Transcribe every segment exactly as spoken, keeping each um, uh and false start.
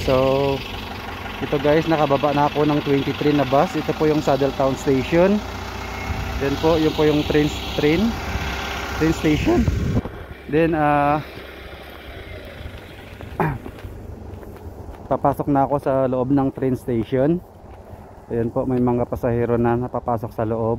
So ito guys, nakababa na ako ng twenty-three na bus. Ito po yung Saddletown Station. Then po, yun po yung train train train station. Then uh, papasok na ako sa loob ng train station. Ayan po, may mga pasahero na napapasok sa loob.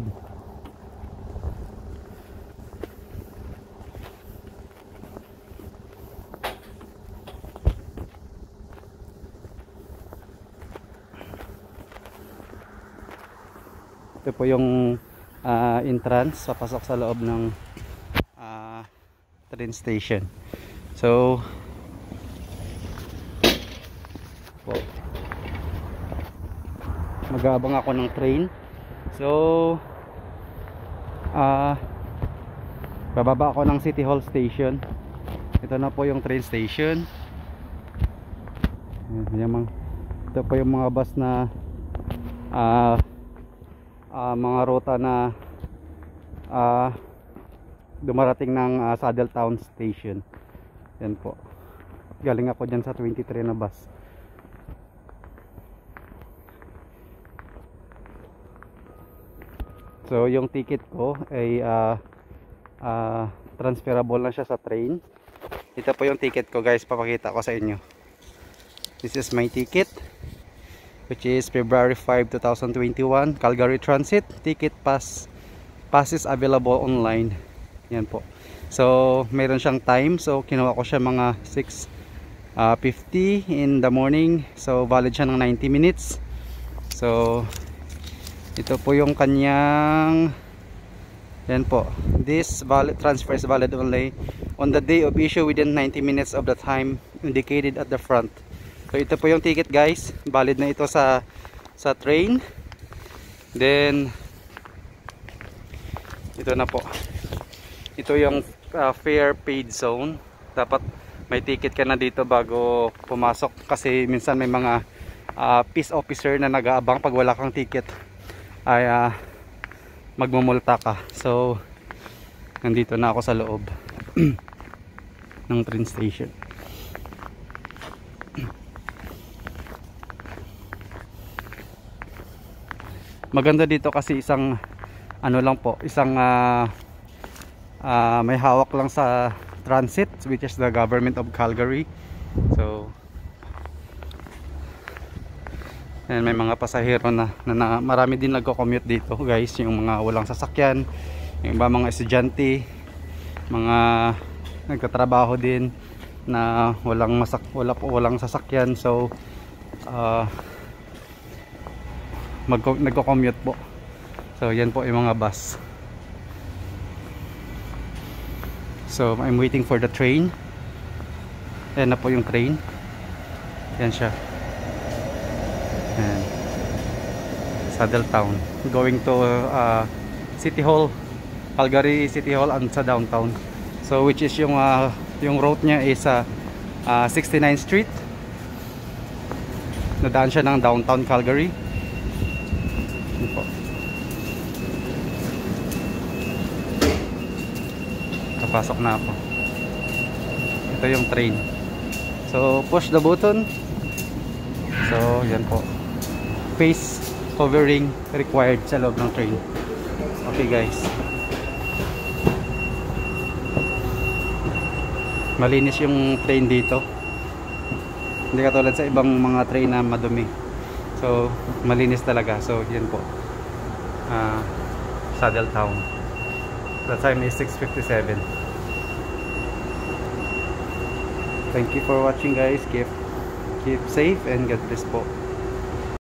Ito po yung uh, entrance, papasok sa loob ng uh, train station. So po, mag-aabang ako ng train. So uh, bababa ako ng City Hall Station. Ito na po yung train station. Ito po yung mga bus na uh, Uh, mga ruta na uh, dumarating ng uh, Saddletown Station. Yan po, galing ako dyan sa twenty-three na bus. So yung ticket ko ay uh, uh, transferable na siya sa train. Ito po yung ticket ko guys, papakita ko sa inyo. This is my ticket, which is February fifth two thousand twenty-one, Calgary Transit. Ticket pass passes available online. Yan po. So meron siyang time, so kinuha ko siya mga six fifty in the morning. So valid siya ng ninety minutes. So ito po yung kanyang, yan po, this valid transfer is valid only on the day of issue within ninety minutes of the time indicated at the front. So ito po yung ticket guys, valid na ito sa sa train. Then ito na po, ito yung uh, fare paid zone. Dapat may ticket ka na dito bago pumasok, kasi minsan may mga uh, peace officer na nag-aabang pag wala kang ticket ay uh, magmumulta ka. So nandito na ako sa loob ng train station. Maganda dito kasi isang ano lang po, isang uh, uh, may hawak lang sa transit, which is the government of Calgary. So and may mga pasahero na, na, na marami din nagko-commute dito guys, yung mga walang sasakyan, yung iba mga estudyante, mga nagtatrabaho din na walang masak wala po walang sasakyan. So uh, nagko-commute po. So yan po yung mga bus. So I'm waiting for the train. Yan na po yung train. Yan siya. Yan. Saddletown going to uh, City Hall, Calgary City Hall and sa downtown. So which is yung uh, yung route niya is uh, uh, sixty-ninth Street. Nadaan siya ng downtown Calgary. Papasok na ako. Ito yung train. So push the button. So yan po, face covering required sa loob ng train. Okay guys, malinis yung train dito, hindi katulad sa ibang mga train na madumi. So malinis talaga. So yan po, uh, Saddletown. The time is six fifty-seven. Thank you for watching guys. Keep keep safe and God bless po.